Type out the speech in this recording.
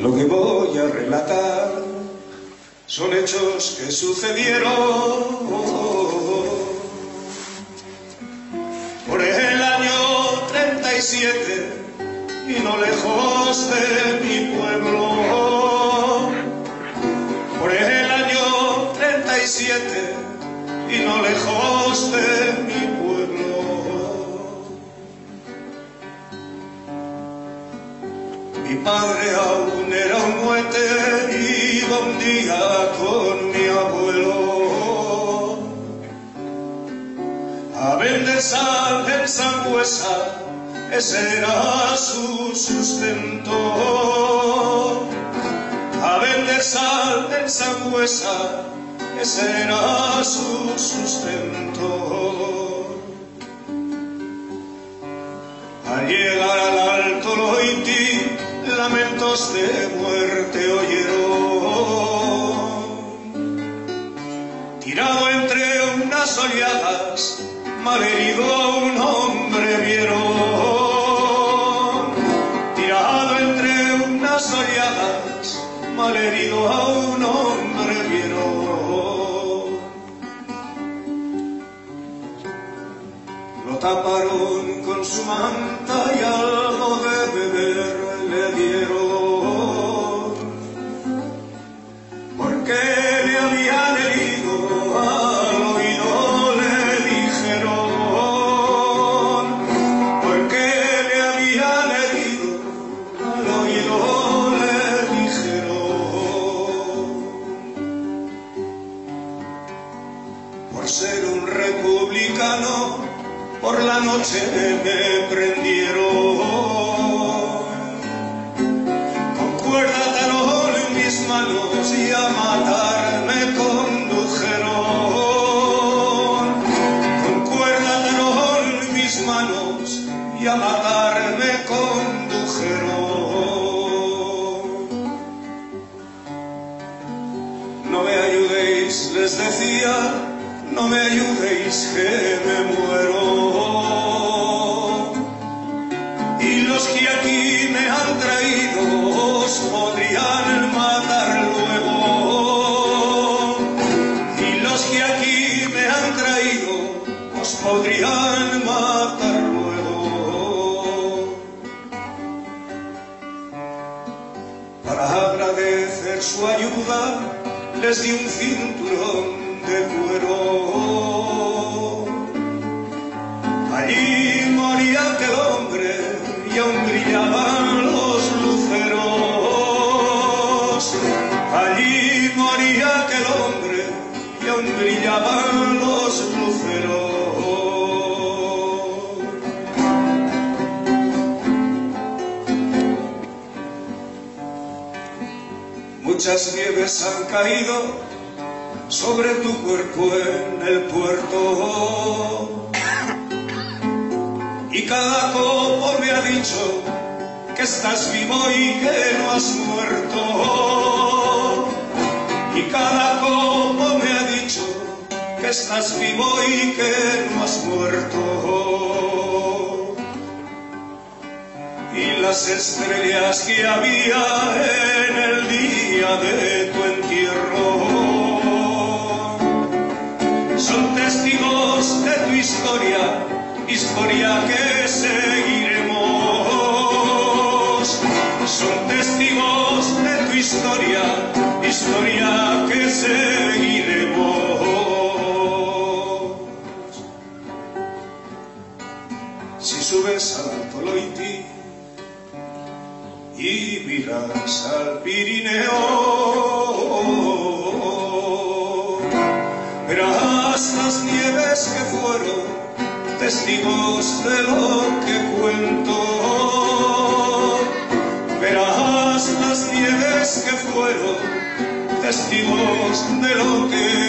Lo que voy a relatar son hechos que sucedieron por el año 37 y no lejos de mi pueblo. Por el año 37 y no lejos de mi pueblo. Mi padre aún era un muete, iba un día con mi abuelo a vender sal en Sangüesa, ese era su sustento. A vender sal en Sangüesa, ese era su sustento. Al llegar al Alto Loiti, lamentos de muerte oyeron. Tirado entre unas oleadas, malherido a un hombre vieron. Tirado entre unas oleadas, malherido a un hombre vieron. Lo taparon con su manta y algo de beber le dieron, porque le habían herido, al oído le dijeron, porque le habían herido, al oído le dijeron. Por ser un republicano, por la noche me prendieron. Cuerda talón en mis manos y a matarme condujeron. Con cuerda talón en mis manos y a matarme condujeron. No me ayudéis, les decía, no me ayudéis que me muero. Y los que aquí me han traído os podrían matar luego. Y los que aquí me han traído os podrían matar luego. Para agradecer su ayuda les di un cinturón de cuero. Allí moría aquel hombre y aún brillaban los luceros. Allí moría aquel hombre y aún brillaban los luceros. Muchas nieves han caído sobre tu cuerpo en el puerto, y cada copo me ha dicho que estás vivo y que no has muerto. Y cada copo me ha dicho que estás vivo y que no has muerto. Y las estrellas que había en el día de tu entierro son testigos de tu historia, historia que seguiremos. Son testigos de tu historia, historia que seguiremos. Si subes al Alto Loiti y miras al Pirineo, verás las nieves que fueron testigos de lo que cuento. Verás las nieves que fueron testigos de lo que